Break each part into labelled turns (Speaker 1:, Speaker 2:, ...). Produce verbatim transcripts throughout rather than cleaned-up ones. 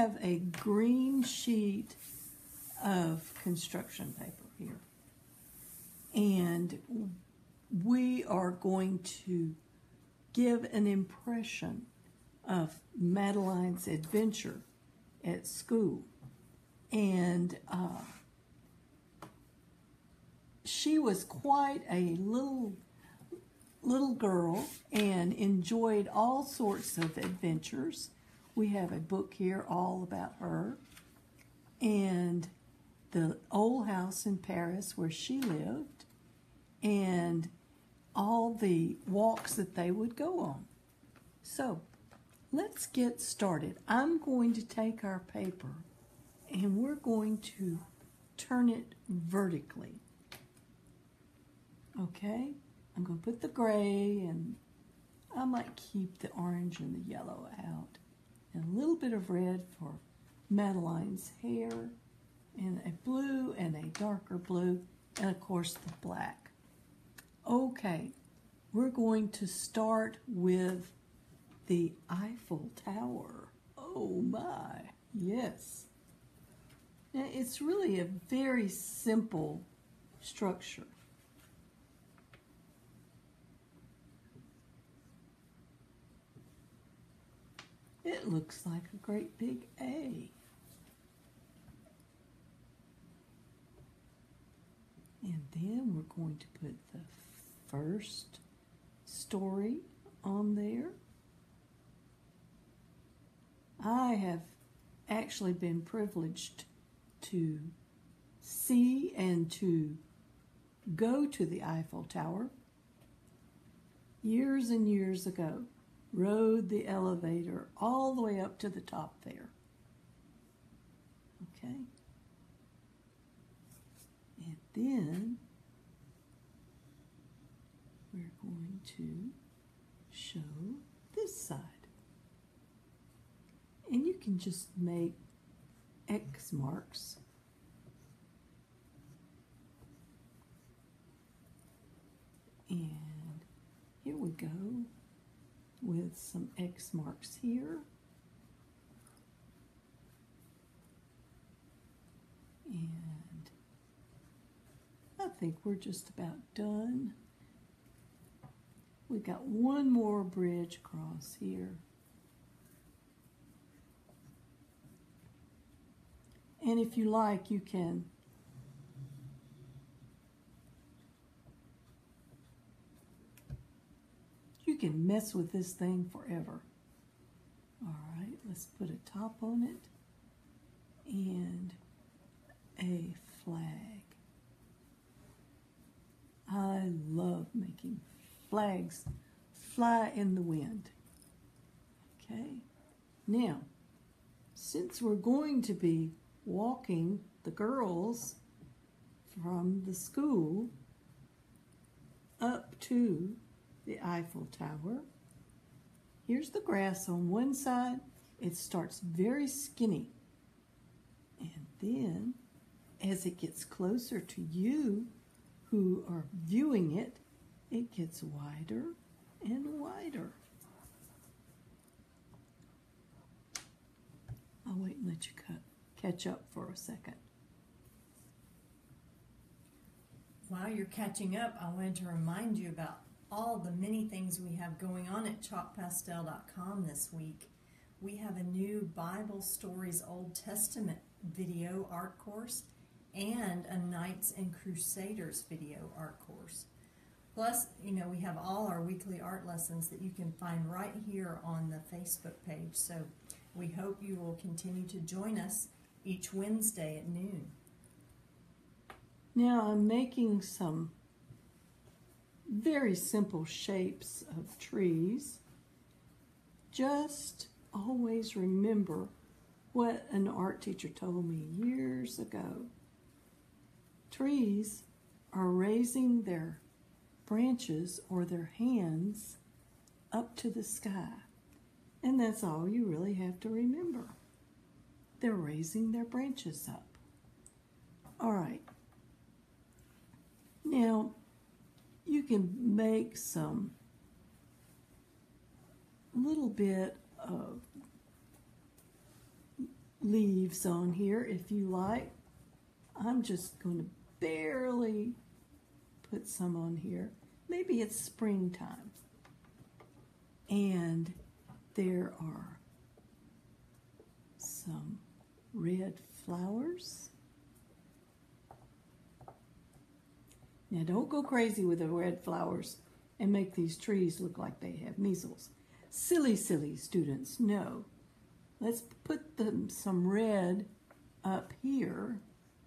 Speaker 1: have a green sheet of construction paper here. And we are going to give an impression of Madeline's adventure at school. And uh, she was quite a little little girl and enjoyed all sorts of adventures. We have a book here all about her, and the old house in Paris where she lived, and all the walks that they would go on. So let's get started. I'm going to take our paper and we're going to turn it vertically. Okay? I'm going to put the gray, and I might keep the orange and the yellow out. And a little bit of red for Madeline's hair, and a blue and a darker blue, and of course the black. Okay, we're going to start with the Eiffel Tower. Oh my, yes. Now it's really a very simple structure. It looks like a great big A. And then we're going to put the first story on there. I have actually been privileged to see and to go to the Eiffel Tower years and years ago. Rode the elevator all the way up to the top there. Okay. And then we're going to show this side. And you can just make X marks. And here we go, with some X marks here. And I think we're just about done. We got one more bridge across here. And if you like, you can You can mess with this thing forever. All right, let's put a top on it and a flag. I love making flags fly in the wind. Okay, now, since we're going to be walking the girls from the school up to the Eiffel Tower, here's the grass on one side. It starts very skinny, and then as it gets closer to you who are viewing it, it gets wider and wider. I'll wait and let you cut, catch up for a second.
Speaker 2: While you're catching up, I wanted to remind you about all the many things we have going on at chalk pastel dot com this week. We have a new Bible Stories Old Testament video art course and a Knights and Crusaders video art course. Plus, you know, we have all our weekly art lessons that you can find right here on the Facebook page. So we hope you will continue to join us each Wednesday at noon.
Speaker 1: Now I'm making some very simple shapes of trees. Just always remember what an art teacher told me years ago. Trees are raising their branches or their hands up to the sky. And that's all you really have to remember. They're raising their branches up. All right. Now, you can make some little bit of leaves on here if you like. I'm just going to barely put some on here. Maybe it's springtime. And there are some red flowers. Now don't go crazy with the red flowers and make these trees look like they have measles. Silly, silly students, no. Let's put them some red up here.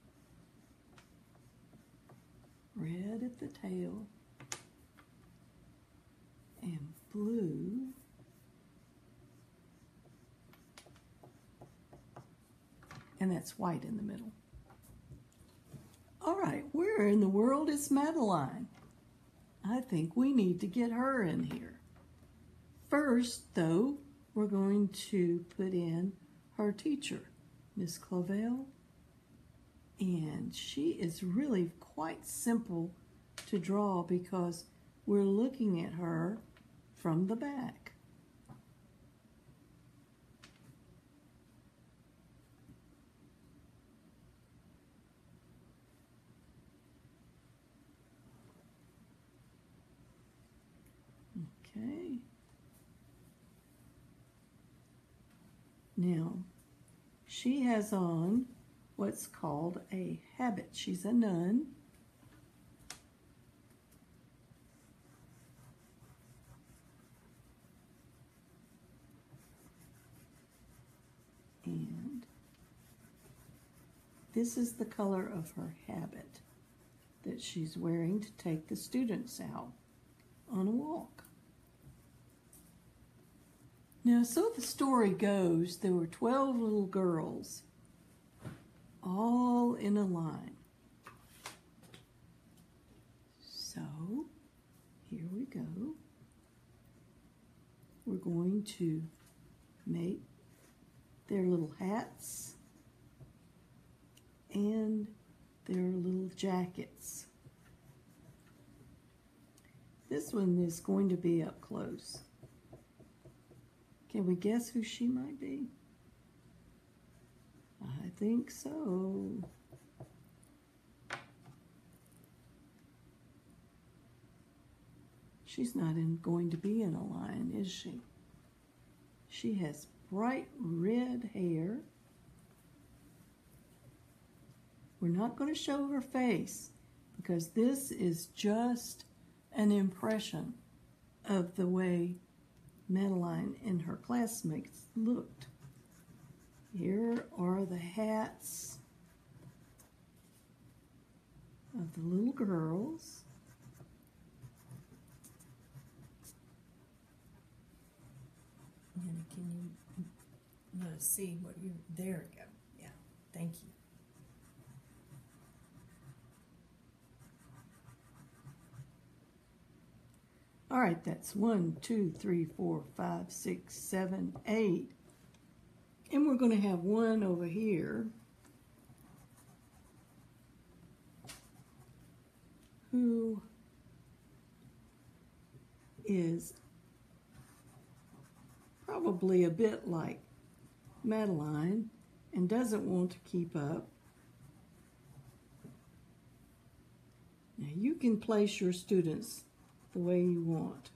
Speaker 1: Red at the tail. And blue. And that's white in the middle. All right, where in the world is Madeline? I think we need to get her in here. First, though, we're going to put in her teacher, Miss Clavell. And she is really quite simple to draw because we're looking at her from the back. Okay. Now, she has on what's called a habit. She's a nun. And this is the color of her habit that she's wearing to take the students out on a walk. Now, so the story goes, there were twelve little girls all in a line. So, here we go. We're going to make their little hats and their little jackets. This one is going to be up close. Can we guess who she might be? I think so. She's not in, going to be in a line, is she? She has bright red hair. We're not going to show her face because this is just an impression of the way Madeline and her classmates looked. Here are the hats of the little girls.
Speaker 2: Anna, can you let us see what you, there we go. Yeah, thank you.
Speaker 1: All right, that's one, two, three, four, five, six, seven, eight. And we're going to have one over here who is probably a bit like Madeline and doesn't want to keep up. Now you can place your students the way you want.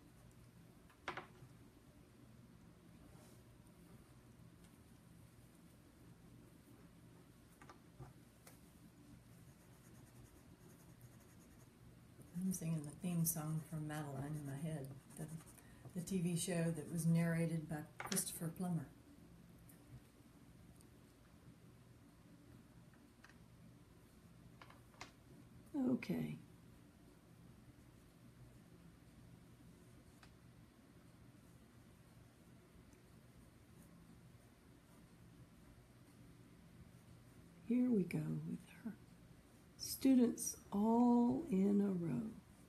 Speaker 2: I'm singing the theme song from Madeline in my head, the, the T V show that was narrated by Christopher Plummer.
Speaker 1: Okay. Here we go with her. Students all in a row.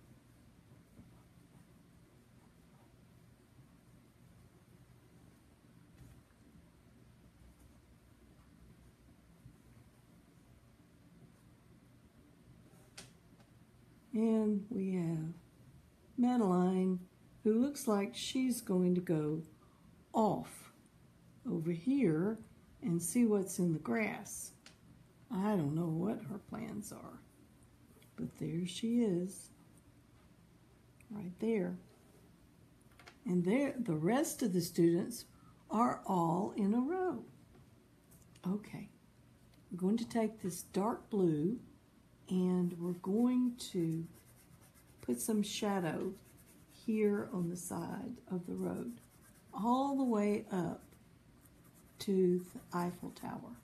Speaker 1: And we have Madeline, who looks like she's going to go off over here and see what's in the grass. I don't know what her plans are, but there she is, right there. And there, the rest of the students are all in a row. Okay, we're going to take this dark blue and we're going to put some shadow here on the side of the road, all the way up to the Eiffel Tower.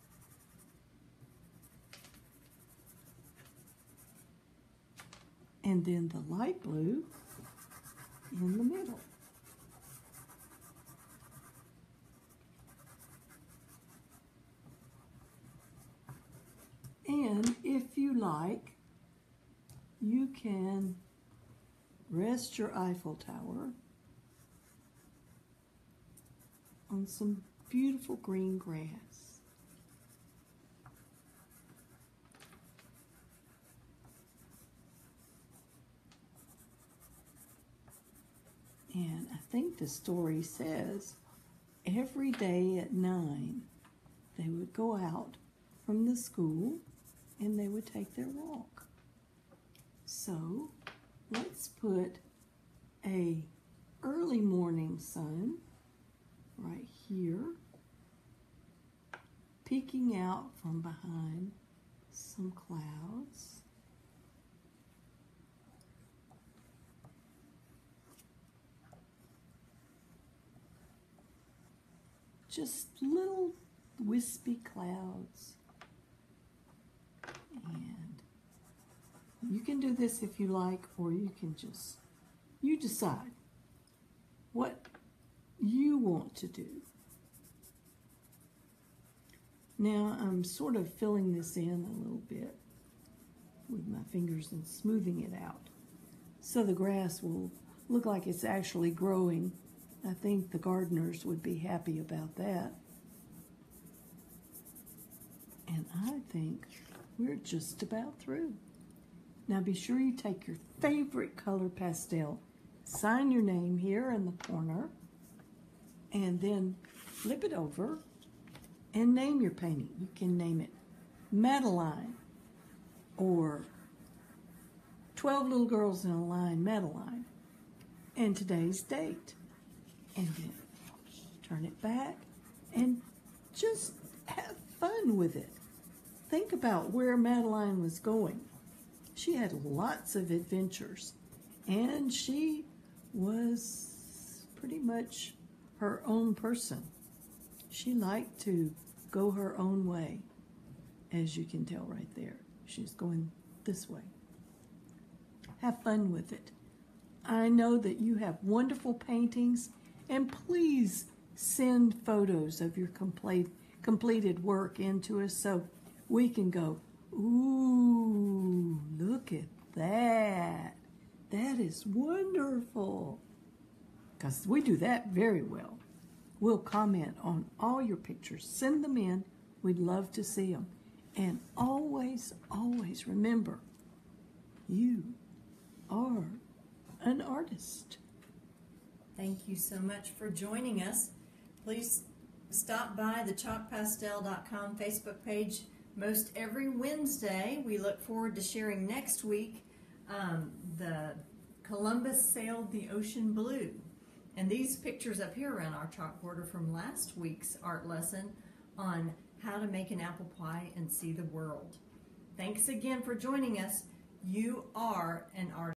Speaker 1: And then the light blue in the middle. And if you like, you can rest your Eiffel Tower on some beautiful green grass. And I think the story says every day at nine they would go out from the school and they would take their walk. So let's put a early morning sun right here, peeking out from behind some clouds. Just little wispy clouds. And you can do this if you like, or you can just, you decide what you want to do. Now I'm sort of filling this in a little bit with my fingers and smoothing it out so the grass will look like it's actually growing. I think the gardeners would be happy about that. And I think we're just about through. Now be sure you take your favorite color pastel, sign your name here in the corner, and then flip it over and name your painting. You can name it Madeline or twelve Little Girls in a Line, Madeline, and today's date. And then turn it back and just have fun with it. Think about where Madeline was going. She had lots of adventures, and she was pretty much her own person. She liked to go her own way, as you can tell right there. She's going this way. Have fun with it. I know that you have wonderful paintings, and please send photos of your complete, completed work into us so we can go, ooh, look at that. That is wonderful. Because we do that very well. We'll comment on all your pictures. Send them in. We'd love to see them. And always, always remember, you are an artist.
Speaker 2: Thank you so much for joining us. Please stop by the chalk pastel dot com Facebook page most every Wednesday. We look forward to sharing next week um, the Columbus sailed the ocean blue. And these pictures up here around our chalkboard are from last week's art lesson on how to make an apple pie and see the world. Thanks again for joining us. You are an artist.